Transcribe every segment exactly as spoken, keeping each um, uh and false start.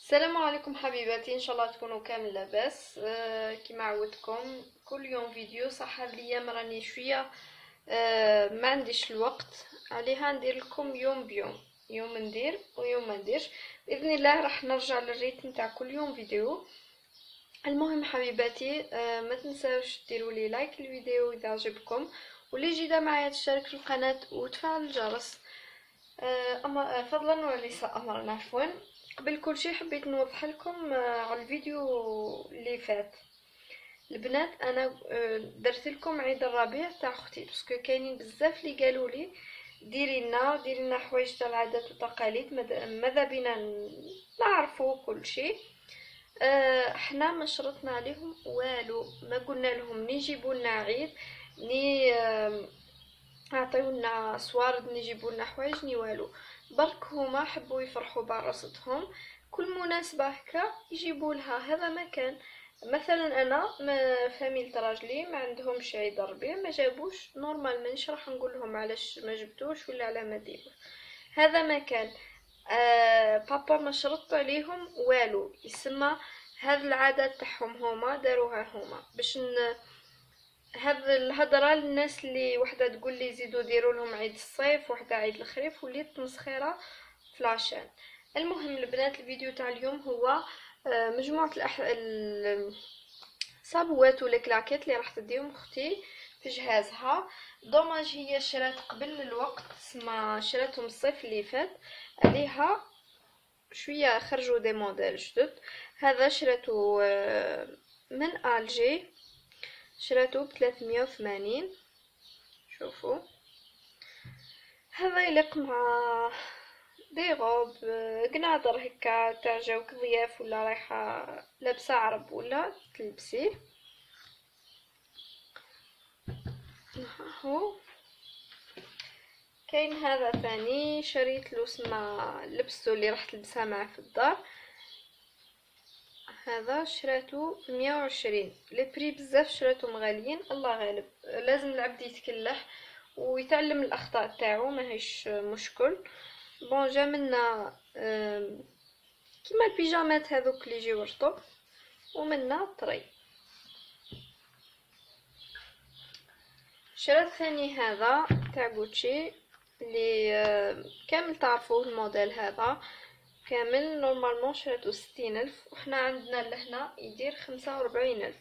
السلام عليكم حبيباتي، ان شاء الله تكونوا كامل لاباس. آه كما عودتكم كل يوم فيديو. صح هاد الايام راني شويه آه ما عنديش الوقت، عليها ندير لكم يوم بيوم، يوم ندير ويوم ما نديرش. باذن الله راح نرجع للريتم تاع كل يوم فيديو. المهم حبيباتي، آه ما تنساوش ديروا لي لايك الفيديو اذا عجبكم، واللي جديده معايا تشترك في القناه وتفعل الجرس. آه، أما آه، فضلا وليس امرا، عفوا. قبل كل شيء حبيت نوضح لكم آه، على الفيديو اللي فات. البنات انا آه، درت لكم عيد الربيع تاع اختي، باسكو كاينين بزاف اللي قالوا لي ديري لنا ديري لنا حوايج تاع العادات والتقاليد. ماذا ماذا بينا ن- نعرفوا كل شيء. آه، احنا ما شرطنا عليهم والو، ما قلنا لهم ني يجيبوا لنا عيد، ني آه، عطيونا صوارد، نجيبوا لنا حوايج، ني والو. برك هما حبوا يفرحوا بعروستهم، كل مناسبه هكا يجيبوا لها. هذا ما كان. مثلا انا ما فاميلة راجلي ما عندهمش عيد الربيع، ما جابوش نورمال، مانيش راح نقول لهم علاش ما جبتوش ولا على ما ديروش. هذا ما كان. آه بابا ما شرط عليهم والو، يسمى هذه العادات تاعهم هما داروها هما باش ن... هاد الهضره للناس اللي وحده تقول لي زيدوا ديروا لهم عيد الصيف وحده عيد الخريف، وليت مسخره فلاشان. المهم البنات، الفيديو تاع اليوم هو آه، مجموعه الأح... الصابوات ولا كلاكيت اللي راح تديهم اختي في جهازها. دوماج هي شرات قبل الوقت، سما شراتهم الصيف اللي فات، عليها شويه خرجوا دي موديل جدد. هذا شراتو آه، من الجي، شريته بثلاثمية وثمانين. شوفوا، هذا يليق مع دي غوب قناطر هكا تاع جوك ضياف، ولا رايحه لابسه عرب ولا تلبسيه. هو كاين هذا ثاني شريت له، سما لبسته اللي راح تلبسها معه في الدار. هذا شريته بمية وعشرين. لي بري بزاف شريتهم غاليين، الله غالب. لازم العبد يتكلح ويتعلم الاخطاء تاعو، ما هيش مشكل. بون جا منا آم، كيما البيجامات هذوك اللي يجيو رطب، ومنا طري. شريت ثاني هذا تاع غوتشي، اللي آم، كامل تعرفوه الموديل هذا كامل. نورمالمون شريته ستين الف، وحنا عندنا لهنا يدير خمسة وربعين الف.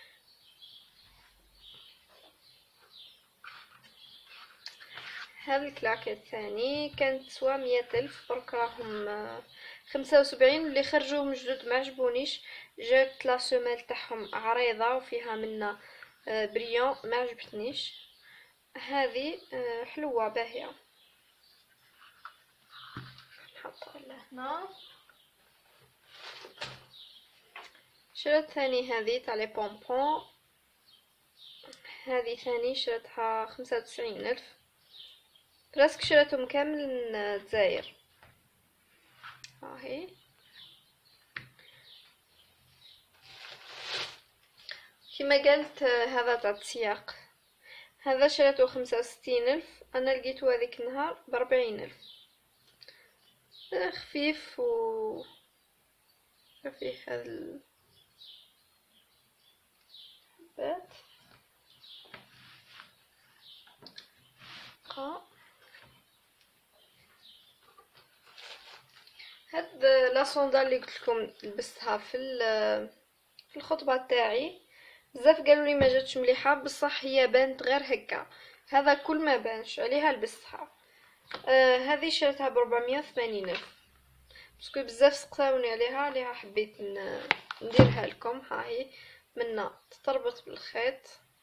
هذا الكلاكيت الثاني كانت تسوى مية الف، برك راهم آه، خمسة وسبعين. واللي خرجوهم جدد ما عجبونيش، جات لا سوميل تاعهم عريضه وفيها منا آه، بريون، ما عجبتنيش. هذه آه، حلوه باهيه، نحطها لهنا. شريت ثاني هذه تاع لي بونبون، هذه ثاني شريتها خمسة وتسعين الف. براسك شريتهم كامل من الجزائر. هاهي كما قلت، آه، هذا تاع السياق. هذا شريته خمسة وستين الف، انا لقيته هذيك النهار باربعين الف. آه، خفيف و خفيف هذا الحبات. بقى هاد لا صوندال اللي قلت لكم لبستها في في الخطبه تاعي، بزاف قالوا لي ما جاتش مليحه، بصح هي بانت غير هكا. هذا كل ما بانش عليها لبستها. آه هذه شريتها ب أربعمية وثمانين الف، باسكو بزاف سقساوني عليها عليها حبيت نديرها لكم. ها هي منا تتربط بالخيط،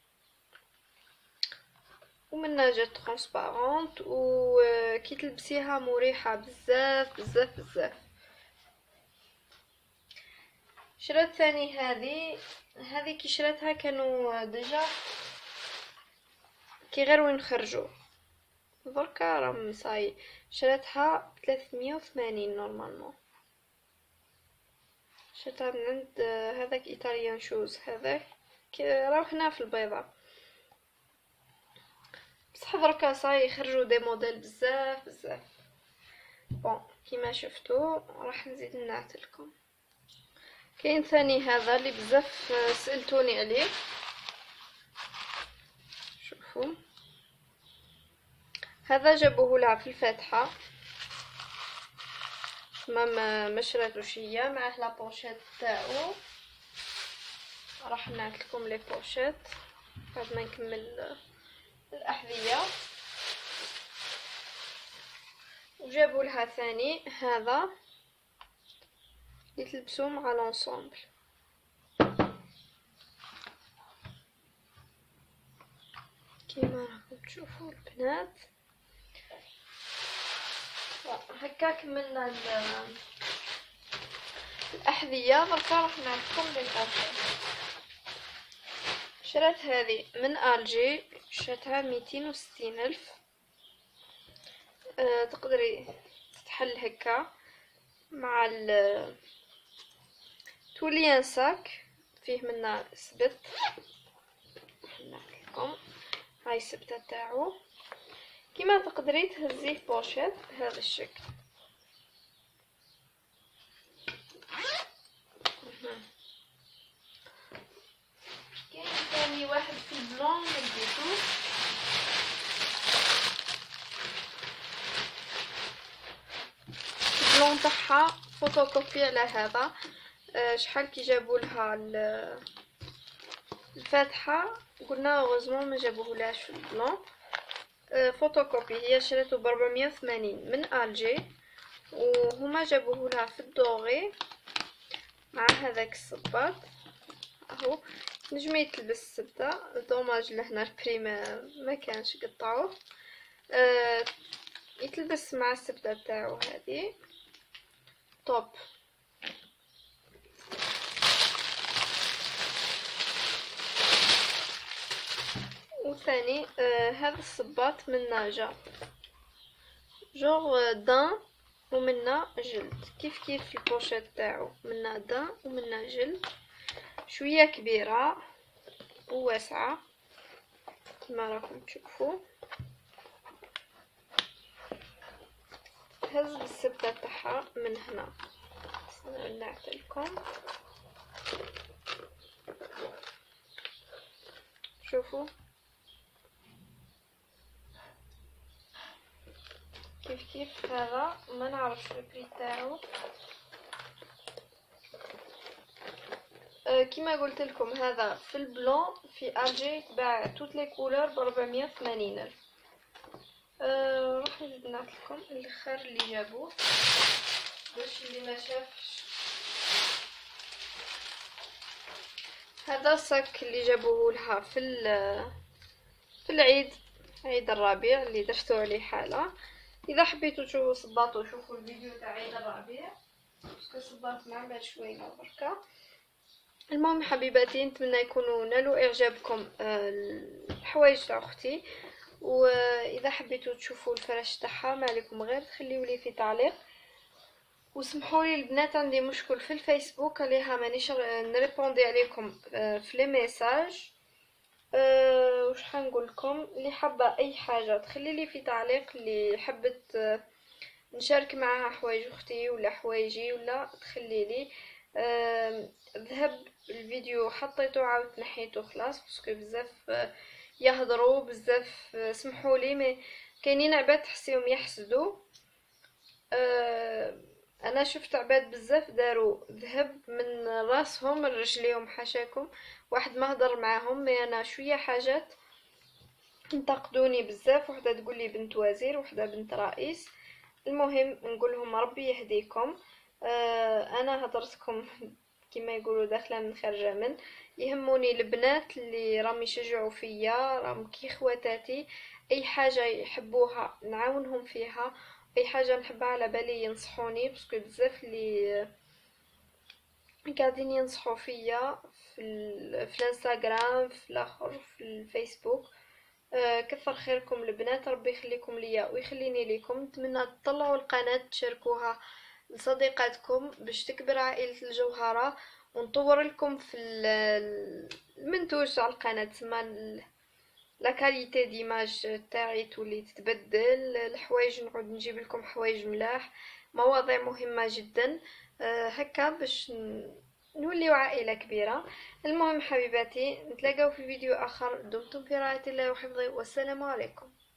ومنها جات ترونسبارونت، وكي تلبسيها مريحه بزاف بزاف بزاف. شريت ثاني هذه هذه كي شريتها كانوا ديجا كي غير وين خرجوا، دركا راهم صاي. شريتها بثلاثمية وثمانين نورمالمون. شريتها من عند هذاك ايطاليان شوز، هذاك راهو هنا في البيضة. بصح دركا صاي يخرجوا دي موديل بزاف بزاف. بون كيما شفتوا راح نزيد نعتلكم. كاين ثاني هذا اللي بزاف سألتوني عليه، شوفوا هذا جابوه لها في الفاتحة، ما ما شراتوش هي، معاه لا بوشيت تاعو. راح نعت لكم لي بوشيت بعد ما نكمل الاحذيه. وجابوا لها ثاني هذا اللي تلبسوه مع لونسومبل، كيما راكم تشوفوا البنات. هكا كملنا الاحذيه. دركا راح نعطيكم لي بوشيت. شريت هذه من الجي، شريتها ميتين وستين الف. أه تقدري تتحل هكا مع ال تولي ساك فيه منا سبت. نعطيكم هاي السبته تاعو. كيما تقدري تهزيه بوشيت بهذا الشكل. كاين ثاني واحد في البلون لقيتو، البلون تاعها فوتوكوبي على هذا. أه شحال كي جابوا لها الفاتحه قلنا غوزمون ما جابوهلاش في البلون. أه فوتوكوبي. هي شريته ب أربعمية وثمانين من الجي، وهما جابوه لها في الدوغي مع هذاك الصباط. اهو نجمي تلبس السبته. دوماج لهنا البري ما, ما كانش قطعوه. أه يتلبس مع السبته تاعو هذه توب. وثاني آه هذا الصباط من ناجا جوغ دان ومنا جلد، كيف كيف البوشيت تاعو منا دان ومنا جلد، شويه كبيره وواسعه كما راكم تشوفوا. هز بالسبته تاعها من هنا. نعطيكم شوفوا كيف كيف. هذا ما نعرفش البري تاعو. أه كما قلت لكم هذا في البلون في الجي تباع توت لي كولور ب أربعمية وثمانين الف. أه راح نزيد نعطيكم الاخر اللي جابوه باش اللي ما شافش. هذا الصك اللي جابوه لها في في العيد، عيد الربيع اللي درتو عليه حاله. اذا حبيتوا تشوفوا صباطو شوفوا الفيديو تاع عيد الربيع، باسكو صباط معمر شويه بركه. المهم حبيباتي نتمنى يكونوا نالوا اعجابكم الحوايج تاع اختي. واذا حبيتوا تشوفوا الفرش تاعها ما عليكم غير تخليوا لي في تعليق. وسمحوا لي البنات عندي مشكل في الفيسبوك عليها مانيش نريبوندي عليكم في لي ميساج. أه وش حنقول لكم، اللي حابه اي حاجه تخلي لي في تعليق، اللي حبت أه نشارك معها حوايج اختي ولا حوايجي ولا تخلي لي. أه ذهب الفيديو حطيته عاود نحيته خلاص باسكو بزاف أه يهضروا بزاف. أه سمحوا لي مي كاينين عباد تحسيهم يحسدوا. أه انا شفت عباد بزاف داروا ذهب من راسهم لرجليهم حاشاكم، واحد ما هضر معاهم. مي انا شويه حاجات انتقدوني بزاف، وحده تقول لي بنت وزير وحده بنت رئيس. المهم نقول لهم ربي يهديكم. آه انا هضرتكم كما يقولوا داخله من خارجه من. يهموني البنات اللي راهم يشجعوا فيا، راهم كي خواتاتي، اي حاجه يحبوها نعاونهم فيها، اي حاجه نحبها على بالي ينصحوني، باسكو بزاف اللي قاعدين ينصحوا فيا في ال... في الانستغرام في الاخر في الفيسبوك. آه كثر خيركم البنات، ربي يخليكم ليا ويخليني ليكم. نتمنى تطلعوا القناه تشاركوها لصديقاتكم باش تكبر عائله الجوهره، ونطور لكم في المنتوج على القناه. تسمى لا كاليتي ديماج تاعي تولي تتبدل، الحوايج نعود نجيب لكم حوايج ملاح، مواضيع مهمه جدا. أه هكا باش نوليو عائلة كبيرة. المهم حبيباتي، نتلاقاو في فيديو آخر. دمتم في رعاية الله وحفظه، والسلام عليكم.